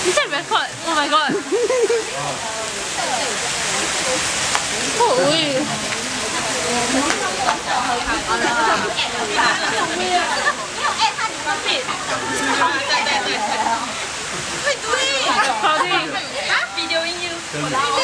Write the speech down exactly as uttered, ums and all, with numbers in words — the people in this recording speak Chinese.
你在 record？Oh my god！ 喂！没有 at 他，你们 fit。对对对。会对。好的。啊 ？Video in you。